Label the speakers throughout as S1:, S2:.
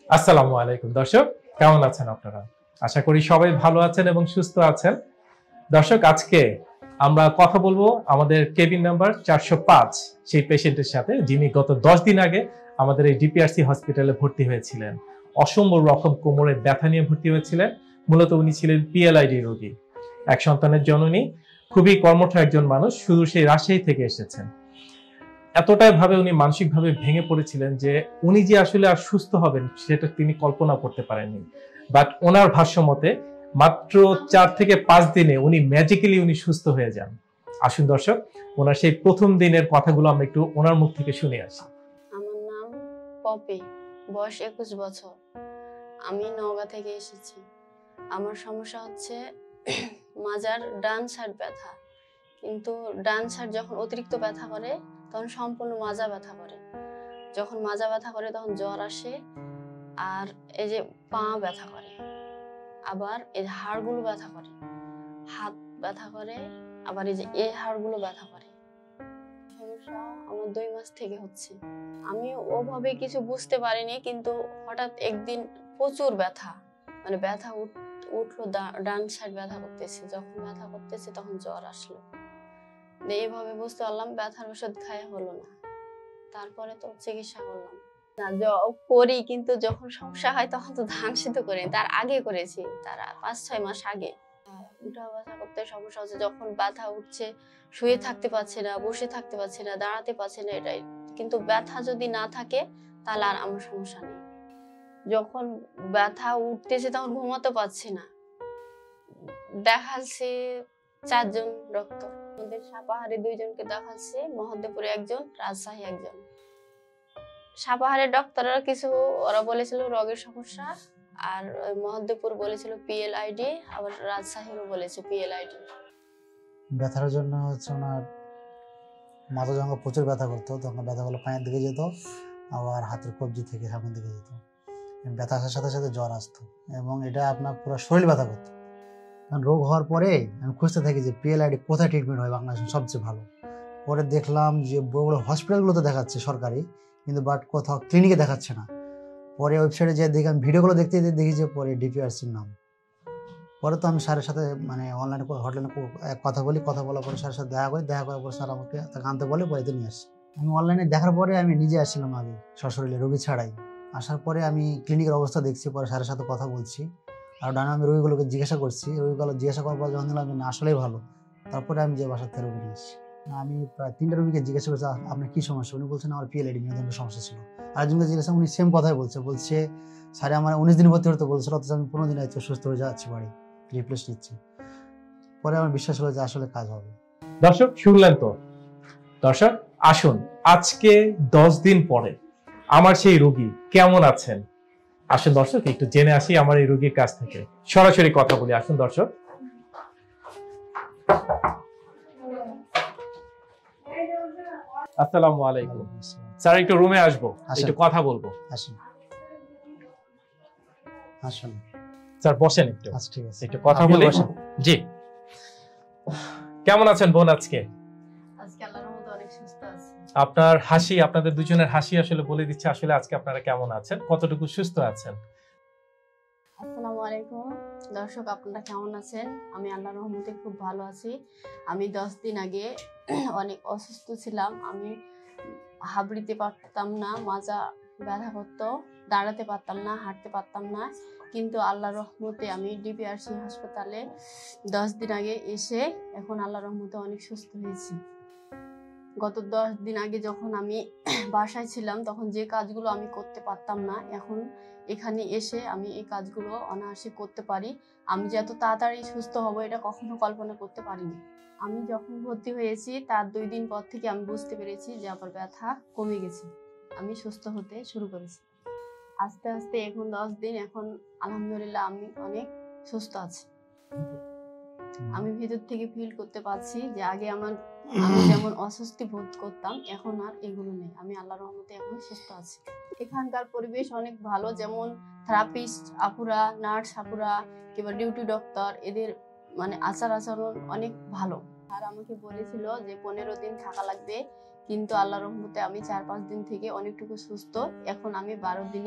S1: আসসালামু আলাইকুম দর্শক, কেমন আছেন আপনারা? আশা করি সবাই ভালো আছেন এবং সুস্থ আছেন। দর্শক, আজকে আমরা কথা বলবো আমাদের কেবিন নাম্বার 405 সেই পেশেন্টের সাথে, যিনি গত 10 দিন আগে আমাদের এই ডিপিআরসি হসপিটালে ভর্তি হয়েছিলেন। অসম্ভব রকম কোমরে ব্যথা নিয়ে ভর্তি হয়েছিলেন। মূলত উনি ছিলেন পিএলআইডি রোগী, এক সন্তানের জননী, খুবই কর্মঠ একজন মানুষ, শুধু সেই রাজশাহী থেকে এসেছেন। এতটাই ভাবে উনি মানসিকভাবে ভেঙে পড়েছিলেন যে উনি যে আসলে আর সুস্থ হবেন সেটা তিনি কল্পনা করতে পারেননি। বাট ওনার ভাষ্য মতে মাত্র 4 থেকে 5 দিনে উনি ম্যাজিক্যালি সুস্থ হয়ে যান। আসুন দর্শক, ওনার সেই প্রথম দিনের কথাগুলো আমরা একটু ওনার মুখ থেকে শুনে আসি।
S2: আমার নাম পপি, বয়স 21 বছর। আমি নওগাঁ থেকে এসেছি। আমার সমস্যা হচ্ছে মাজার ডান সাইড ব্যথা, কিন্তু ডান সাইড যখন অতিরিক্ত ব্যথা করে তখন সম্পূর্ণ মাজা ব্যথা করে। যখন মাজা ব্যথা করে তখন জ্বর আসে, আর এই যে পা ব্যথা করে, আবার এই যে হাড়গুলো ব্যথা করে, হাত ব্যথা করে, আবার এই হাড়গুলো ব্যথা করে। সমস্যা আমার 2 মাস থেকে হচ্ছে। আমি ওভাবে কিছু বুঝতে পারিনি, কিন্তু হঠাৎ একদিন প্রচুর ব্যথা, মানে ব্যথা উঠলো, ডান সাইড ব্যথা করতেছে। যখন ব্যথা করতেছে তখন জ্বর আসলো। এইভাবে বুঝতে পারলাম, ব্যথার ওষুধ খাই হলো না। তারপরে তো চিকিৎসা করলাম না, করি, কিন্তু যখন সমস্যা হয় তখন তো ধান সিদ্ধ করি, তার আগে করেছি, তার 5-6 মাস আগে। উঠা বসা করতে সমস্যা হচ্ছে, যখন ব্যথা উঠছে শুয়ে থাকতে পারছি না, বসে থাকতে পারছি না, দাঁড়াতে পারছি না, এটাই। কিন্তু ব্যথা যদি না থাকে তাহলে আর আমার সমস্যা নেই। যখন ব্যথা উঠতেছে তখন ঘুমাতে পারছি না। দেখাচ্ছে 4 জন ডক্টর, আমাদের সাপাহারে 2 জনকে দেখাচ্ছে, মহদেবপুরে 1 জন, রাজশাহী 1 জন। সাপাহারের ডক্টররা কিছু ওরা বলেছিল রোগের সমস্যা, আর মহদেবপুর বলেছিল পিএলআইডি, আবার রাজশাহীও বলেছে পিএলআইডি।
S3: ব্যথার জন্য হচ্ছে ওনার মাথা যখন প্রচুর ব্যথা করতো, তখন ব্যথাগুলো পায়ের দিকে যেত, আবার হাতের কবজি থেকে সামনের দিকে যেত। ব্যথা আসার সাথে সাথে জ্বর আসতো, এবং এটা আপনার পুরো শরীর ব্যথা করতো। কারণ রোগ হওয়ার পরে আমি খুঁজতে থাকি যে পিএলআইডি কোথায় ট্রিটমেন্ট হয় বাংলাদেশে সবচেয়ে ভালো। পরে দেখলাম যে বড় বড় হসপিটালগুলোতে দেখাচ্ছে সরকারি, কিন্তু বাট কোথাও ক্লিনিকে দেখাচ্ছে না। পরে ওয়েবসাইটে যে দেখি, আমি ভিডিওগুলো দেখতে দেখি যে পরে ডিপিআরসির নাম। পরে তো আমি স্যারের সাথে মানে অনলাইনে হটলাইনে কথা বলার পরে স্যারের সাথে দেখা করার পর স্যার আমাকে তাকে আনতে বলে, পরে তো নিয়ে আসি। আমি অনলাইনে দেখার পরে আমি নিজে আসছিলাম আগে সশরীরে, রোগী ছাড়াই। আসার পরে আমি ক্লিনিকের অবস্থা দেখছি, পরে স্যারের সাথে কথা বলছি, আর ডানে আমি রোগীগুলোকে জিজ্ঞাসা করছি। রোগীগুলো জিজ্ঞাসা করার পর যখন দেখলাম আমি আসলেই ভালো, তারপরে আমি যে বাসার থেকে রোগী নিয়ে এসেছি। আমি প্রায় 3টা রোগীকে জিজ্ঞাসা করছি আপনার কি সমস্যা। উনি বলছেন আমার পিএলআইডি মেরুদণ্ডের সমস্যা ছিল। আরেকজনকে জিজ্ঞাসা, উনি সেম কথাই বলছে স্যারে আমার 19 দিন ভর্তি হতে বলছিল, অথচ আমি 15 দিন হয়তো সুস্থ হয়ে যাচ্ছি, বাড়ি রিপ্লেস নিচ্ছি। পরে আমার বিশ্বাস হলো যে আসলে কাজ হবে।
S1: দর্শক, শুনলেন তো। দর্শক, আসুন আজকে 10 দিন পরে আমার সেই রোগী কেমন আছেন, আসুন দর্শক একটু জেনে আসি আমার এই রোগীর কাছ থেকে। সরাসরি কথা বলি, আসুন দর্শক। আসসালামু আলাইকুম স্যার, একটু রুমে আসবো, একটু কথা বলবো।
S3: আসুন আসুন
S1: স্যার বসেন, একটু
S3: আচ্ছা ঠিক আছে,
S1: একটু কথা বলি। জি, কেমন আছেন বোন আজকে?
S2: আজকে আল্লাহর রহমতে অনেক সুস্থ আছি।
S1: আপনার হাসি, আপনাদের দুজনের হাসি আসলে বলে দিচ্ছে আসলে আজকে আপনারা কেমন আছেন, কতটুকু সুস্থ আছেন।
S2: আসসালামু আলাইকুম দর্শক, আপনারা কেমন আছেন? আমি আল্লাহর রহমতে খুব ভালো আছি। আমি 10 দিন আগে অনেক অসুস্থ ছিলাম। আমি হাঁপাতে পারতাম না, মাজা ব্যথা করতো, দাঁড়াতে পারতাম না, হাঁটতে পারতাম না। কিন্তু আল্লাহর রহমতে আমি ডিপিআরসি হাসপাতালে 10 দিন আগে এসে এখন আল্লাহর রহমতে অনেক সুস্থ হয়েছি। গত 10 দিন আগে যখন আমি বাসায় ছিলাম, তখন যে কাজগুলো আমি করতে পারতাম না, এখন এখানে এসে আমি এই কাজগুলো অনায়াসে করতে পারি। আমি যে এত তাড়াতাড়ি সুস্থ হব এটা কখনো কল্পনা করতে পারিনি। আমি যখন ভর্তি হয়েছি তার 2 দিন পর থেকে আমি বুঝতে পেরেছি যে আমার ব্যথা কমে গেছে, আমি সুস্থ হতে শুরু করেছি। আস্তে আস্তে এখন 10 দিন, এখন আলহামদুলিল্লাহ আমি অনেক সুস্থ আছি। আমি ভিতর থেকে ফিল করতে পারছি যে আগে আমি যেমন অস্বস্তি বোধ করতাম, এখন আর এগুলো নেই। আমি আল্লাহর রহমতে এখন সুস্থ আছি। এখানকার পরিবেশ অনেক ভালো, যেমন থেরাপিস্ট আপুরা, নার্স আপুরা কিংবা ডিউটি ডক্টর, এদের মানে আচরণ অনেক ভালো। আর আমাকে বলেছিল যে 15 দিন থাকা লাগবে, কিন্তু আল্লাহর রহমতে আমি 4-5 দিন থেকে অনেকটুকু সুস্থ। এখন আমি 12 দিনে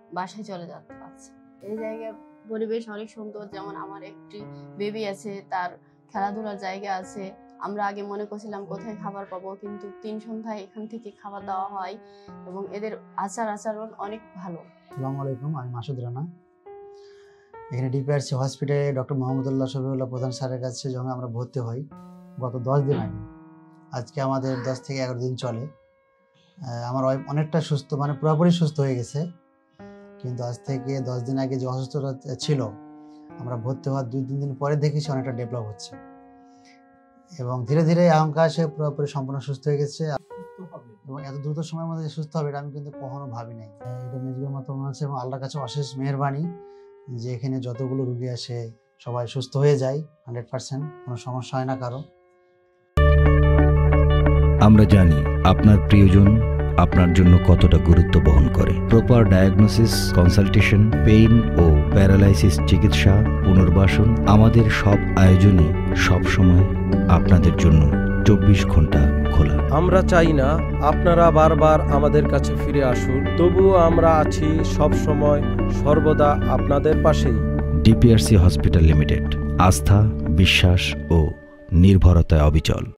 S2: বাসায় চলে যেতে পারছে। এই জায়গার পরিবেশ অনেক সুন্দর, যেমন আমার একটি বেবি আছে, তার খেলাধুলার জায়গা আছে। আমরা আগে মনে করছিলাম কোথায় খাবার পাবো, কিন্তু 3 সন্ধ্যায় এখান থেকে খাবার দেওয়া হয় এবং এদের আচরণ অনেক ভালো।
S3: আসসালামু আলাইকুম, আমি মাসুদ রানা। এখানে ডিপিআরসি হসপিটালে ডক্টর মোহাম্মদুল্লাহ শফিউল্লাহ প্রধান স্যারের কাছে যখন আমরা ভর্তি হই গত 10 দিন আগে, আজকে আমাদের 10 থেকে 11 দিন চলে। আমার ওয়াইফ অনেকটা সুস্থ, মানে পুরোপুরি সুস্থ হয়ে গেছে, কিন্তু আজ থেকে 10 দিন আগে যে অসুস্থতা ছিল, আমরা ভর্তি হওয়ার 2-3 দিন পরে দেখি সে অনেকটা ডেভেলপ হচ্ছে এবং ধীরে ধীরে আহঙ্কা সে পুরোপুরি সম্পূর্ণ সুস্থ হয়ে গেছে এবং এত দ্রুত সময়ের মধ্যে সুস্থ হবে এটা আমি কিন্তু কখনো ভাবি নাই। এটা ম্যাজিকের মতো মনে হচ্ছে এবং আল্লাহর কাছে অশেষ মেহেরবানি যে এখানে যতগুলো রুগী আসে সবাই সুস্থ হয়ে যায় 100%, কোনো সমস্যা হয় না কারো।
S4: আমরা জানি আপনার প্রিয়জন আপনার জন্য কতটা গুরুত্ব বহন করে। প্রপার ডায়াগনোসিস, কনসালটেশন, পেইন ও প্যারালাইসিস চিকিৎসা, পুনর্বাসন, আমাদের সব আয়োজনই সবসময় আপনাদের জন্য 24 ঘন্টা খোলা।
S5: আমরা চাই না আপনারা বারবার আমাদের কাছে ফিরে আসুন, তবুও আমরা আছি সব সময় সর্বদা আপনাদের পাশেই।
S4: ডিপিআরসি হসপিটাল লিমিটেড, আস্থা, বিশ্বাস ও নির্ভরতায় অবিচল।